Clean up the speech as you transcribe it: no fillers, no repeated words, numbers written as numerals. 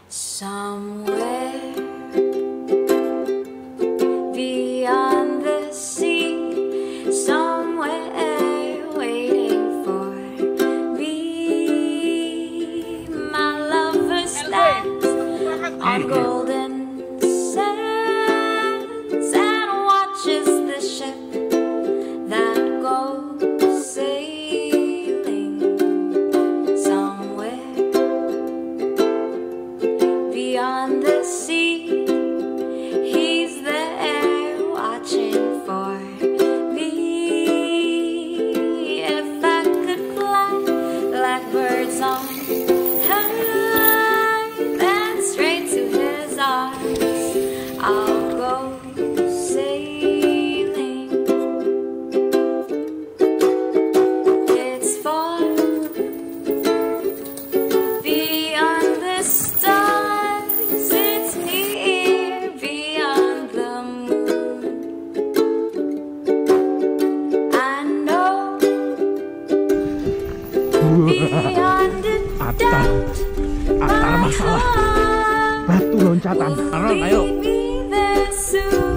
Somewhere beyond the sea, somewhere waiting for me. My lover stands on golden sands and watches the ship that goes sailing. Somewhere beyond the sea, he's there watching for me. If I could fly like birds on high, then straight to his arms I'll go sailing. It's far beyond the stars, it's near beyond the moon. I know beyond a doubt Atar masalah. Batu loncatan. Aron, ayo. be there soon.